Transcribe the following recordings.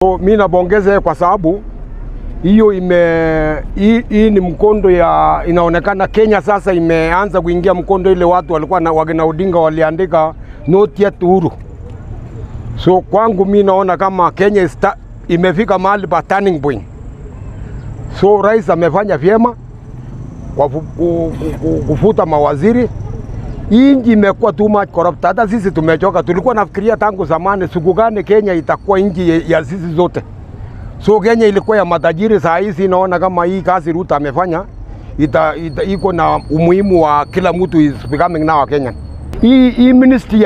Mimi nabongeze kwa sababu hiyo hii ni mkondo ya inaonekana Kenya sasa imeanza kuingia mkondo ile watu walikuwa na wagena Odinga waliandika not yet Uhuru. So kwangu mimi naona kama Kenya imefika mahali pa turning point. So rais amefanya vyema kwa kufuta mawaziri. Inji imekuwa too much corrupt. Hata sisi tumechoka. Tulikuwa nafikiria tangu zamani siku gani Kenya itakuwa nchi ya sisi zote. So Kenya ilikuwa ya matajiri, saa hizi naona kama hii kazi Ruto amefanya iko na umuhimu wa kila mtu is becoming now a Kenyan. Hii ministry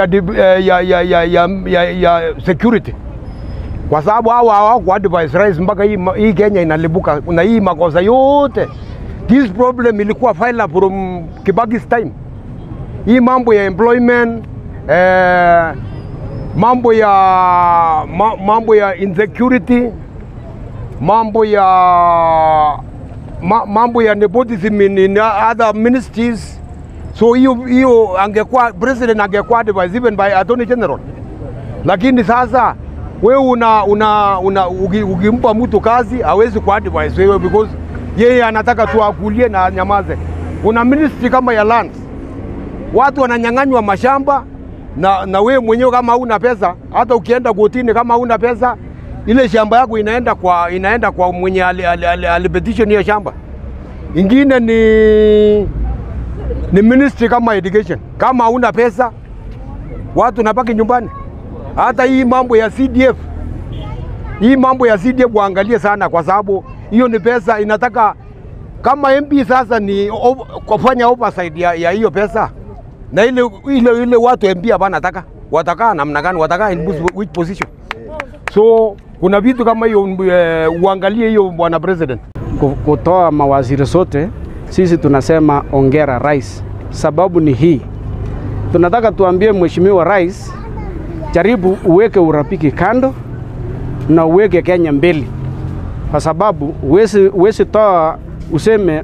ya security. Kwa sababu hao kwa advice rais mpaka hii Kenya inalibuka na hii makosa yote. This problem ilikuwa file from Kibaki's time. Hii mambo ya employment, mambo ya insecurity, mambo ya nepotism in other ministries. So hiyo angekuwa president angekuwa advised even by attorney general. Lakini sasa wewe ukimpa mtu kazi hawezi ku advise wewe because yeye anataka tu akulie na nyamaze. Una ministry kama ya lands. Watu wananyang'anywa mashamba na wewe mwenyewe kama huna pesa, hata ukienda kotini kama huna pesa, ile shamba yako inaenda kwa mwenye alipetition hiyo shamba. Ingine ni ministry kama education. Kama huna pesa, watu napaki nyumbani. Hata hii mambo ya CDF. Hii mambo ya CDF waangalie sana kwa sababu hiyo ni pesa inataka kama MP sasa ni kufanya oversight ya hiyo pesa. Na ile watu MP hapa nataka watakaa namna gani, watakaa in which position. So kuna vitu kama hiyo uangalie hiyo bwana president. Kutoa mawaziri sote sisi tunasema ongera rais. Sababu ni hii. Tunataka tuambie mheshimiwa rais, jaribu uweke urafiki kando na uweke Kenya mbele. Kwa sababu uwezi toa useme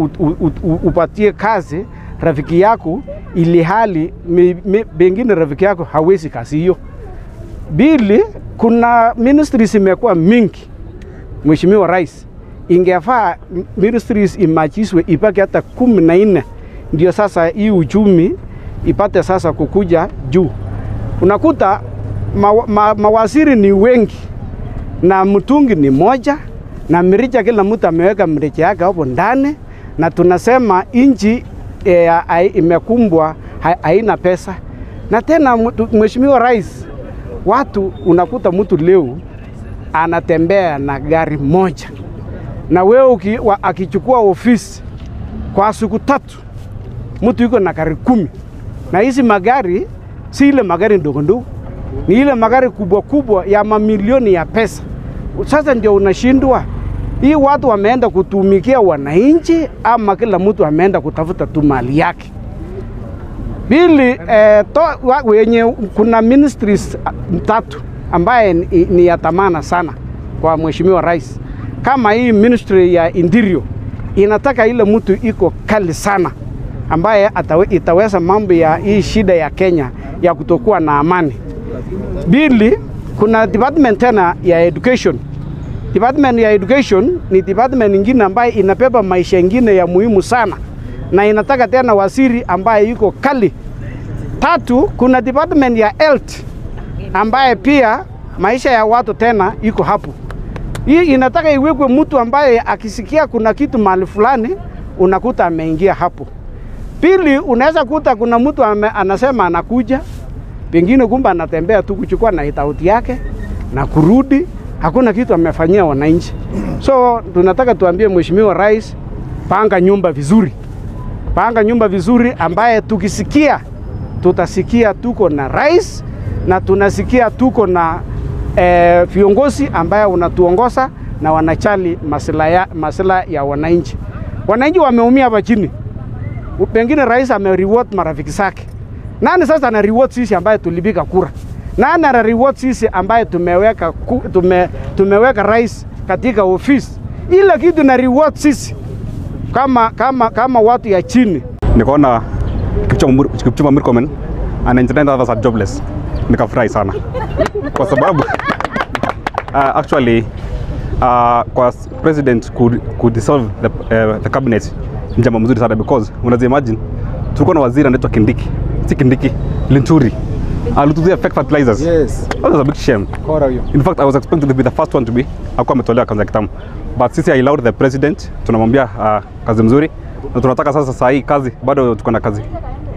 upatie kazi rafiki yako ili hali bengine rafiki yako hawezi kazi hiyo. Bili kuna ministries imekuwa mingi. Mheshimiwa rais, ingefaa ministries imachiswe ipake hata 14 ndio sasa hii uchumi ipate sasa kukuja juu. Unakuta mawaziri ni wengi na mtungi ni moja na mirija kila mtu ameweka mirija yake hapo ndani, na tunasema inchi imekumbwa haina pesa. Na tena mheshimiwa rais, watu unakuta mtu leo anatembea na gari moja, na wewe akichukua ofisi kwa siku 3 mtu yuko na gari 10. Na hizi magari si ile magari ndogo ndogo, ni ile magari kubwa kubwa ya mamilioni ya pesa. Sasa ndio unashindwa hii watu wameenda kutumikia wananchi ama kila mtu ameenda kutafuta tu mali yake. Bili wenye kuna ministries 3 ambaye ni ya tamana sana kwa mheshimiwa rais. Kama hii ministry ya interior inataka ile mtu iko kali sana ambaye itaweza mambo ya hii shida ya Kenya ya kutokuwa na amani. Bili kuna department tena ya education. Department ya education ni department nyingine ambaye inabeba maisha mengine ya muhimu sana na inataka tena waziri ambaye yuko kali. 3 kuna department ya health ambaye pia maisha ya watu tena yuko hapo. Hii inataka iwekwe mtu ambaye akisikia kuna kitu mahali fulani unakuta ameingia hapo. Pili, unaweza kuta kuna mtu anasema anakuja, pengine kumbe anatembea tu kuchukua na itauti yake na kurudi, hakuna kitu amefanyia wananchi. So tunataka tuambie mheshimiwa rais, panga nyumba vizuri. Panga nyumba vizuri ambaye tukisikia tutasikia tuko na rais na tunasikia tuko na viongozi ambaye unatuongoza na wanachali maslahi ya wananchi. Wananchi wameumia hapa chini. Pengine rais amereward marafiki zake. Nani sasa ana reward sisi ambaye tulipiga kura? Nani ana reward sisi ambaye tumeweka rais katika ofisi? Ila kitu na reward sisi kama watu ya chini. Nikaona Kipchumba Murkomen ana 99 others are jobless. Nikafurahi sana. Kwa sababu actually kwa president could dissolve the cabinet ni jambo mzuri sana, because unaweza imagine tulikuwa na waziri anaitwa Kindiki Linturi alituzia fake fertilizers. Yes. That was a big shame. In fact, I was expecting to be the first one to be akuwa ametolewa kwanza kitamu, but sisi I allowed the president, tunamwambia kazi mzuri na tunataka sasa hii kazi bado tuko na kazi.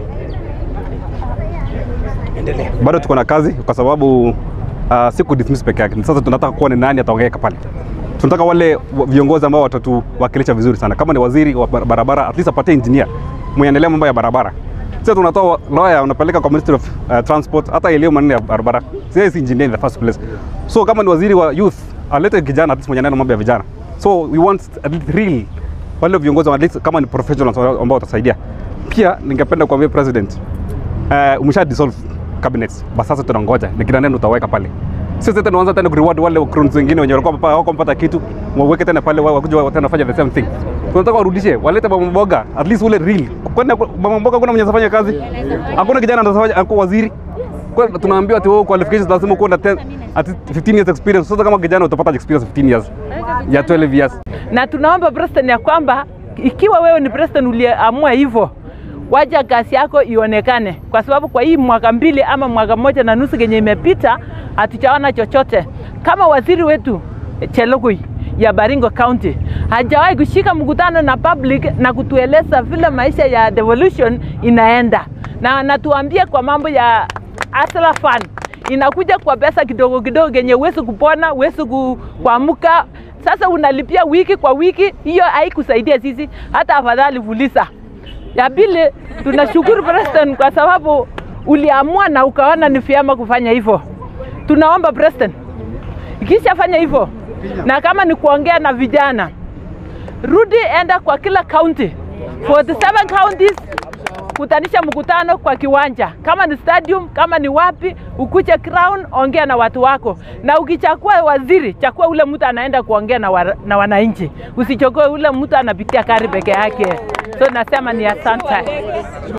Bado tuko na kazi kwa sababu siku dismiss peke yake. Sasa tunataka kuona nani ataongeka pale. Tunataka wale viongozi ambao watatuwakilisha vizuri sana. Kama ni waziri wa barabara, at least apate engineer mwenye mambo ya barabara. Sasa tunatoa lawyer unapeleka kwa Ministry of Transport, hata ile maneno ya barabara. Sasa si engineer in the first place. So kama ni waziri wa youth, alete kijana at least mwenye mambo ya vijana. So we want at least real wale viongozi at least kama ni professionals ambao watasaidia. Pia ningependa kuambia president, umesha dissolve cabinets, basi sasa tunangoja ni kina nani utaweka pale. Sisi tena tunaanza tena kureward wale crowns wengine wenye walikuwa hawako mpata kitu, waweke tena pale wakuje tena fanya the same thing. Tunataka warudishe, walete mama mboga at least ule real. Kwani mama mboga kuna mwenye anafanya kazi? Hakuna kijana anafanya ako waziri. Kwa tunaambiwa ati wewe qualifications lazima kuwa na 15 years experience. Sasa kama kijana utapata experience 15 years ya 12 years. Na tunaomba president ya kwamba ikiwa wewe ni president uliamua hivyo, waja kazi yako ionekane, kwa sababu kwa hii mwaka 2 ama mwaka 1.5 yenye imepita hatujaona chochote. Kama waziri wetu Chelogoi ya Baringo County hajawahi kushika mkutano na public na kutueleza vile maisha ya devolution inaenda, na anatuambia kwa mambo ya Asla Fund inakuja kwa pesa kidogo kidogo yenye uweze kupona, uweze kuamka. Sasa unalipia wiki kwa wiki, hiyo haikusaidia sisi, hata afadhali vulisa. Ya pili, tunashukuru president kwa sababu uliamua na ukaona ni vyema kufanya hivyo. Tunaomba president, ikisha fanya hivyo, na kama ni kuongea na vijana, rudi enda kwa kila county, 47 counties, kutanisha mkutano kwa kiwanja, kama ni stadium, kama ni wapi, ukuje crown, ongea na watu wako. Na ukichakua waziri, chakua ule mtu anaenda kuongea na wananchi, usichukue ule mtu anapitia kari peke yake. So nasema ni asante.